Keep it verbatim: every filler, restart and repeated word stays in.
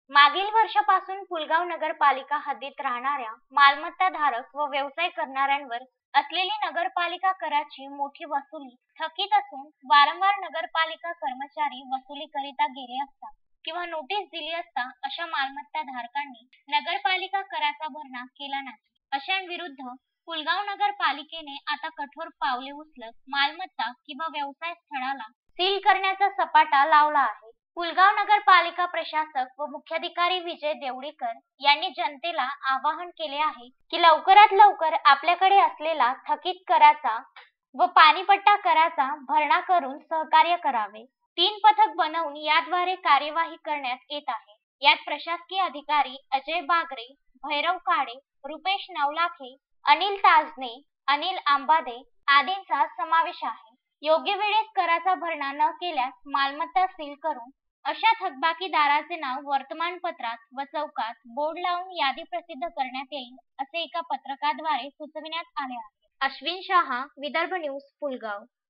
मागील वर्षापासून पुलगाव नगरपालिका हद्दीत राहणाऱ्या मालमत्ताधारक व व्यवसाय करणाऱ्यांवर असलेली नगरपालिका कराची मोठी वसुली थकीत असून वारंवार नगरपालिका कर्मचारी वसुलीकरिता गेले असता किंवा नोटीस दिली असता अशा मालमत्ताधारकांनी नगरपालिका कराचा भरणा केला नाही. अशांविरुद्ध पुलगाव नगरपालिकेने आता कठोर पावले उचलत मालमत्ता किंवा व्यवसाय स्थळाला सील करण्याचा सपाटा लावला आहे. पुलगाव नगरपालिका प्रशासक व मुख्याधिकारी विजय देवडीकर यांनी जनतेला आवाहन केले आहे की लवकरात लवकर आपल्याकडे असलेला थकीत कराचा व पाणीपट्टा कराचा भरणा करून सहकार्य करावे. तीन पथक बनवून याद्वारे कार्यवाही करण्यात येत आहे. यात प्रशासकीय अधिकारी अजय बागरे, भैरव काडे, रुपेश नवलाखे, अनिल ताजने, अनिल आंबादे आदींचा समावेश आहे. योग्य वेळेस कराचा भरणा न केल्यास मालमत्ता सील करून अशा थकबाकीदाराचे नाव वर्तमानपत्रात व चौकात बोर्ड लावून यादी प्रसिद्ध करण्यात येईल असे एका पत्रकाद्वारे सुचविण्यात आले आहे. अश्विन शहा, विदर्भ न्यूज, पुलगाव.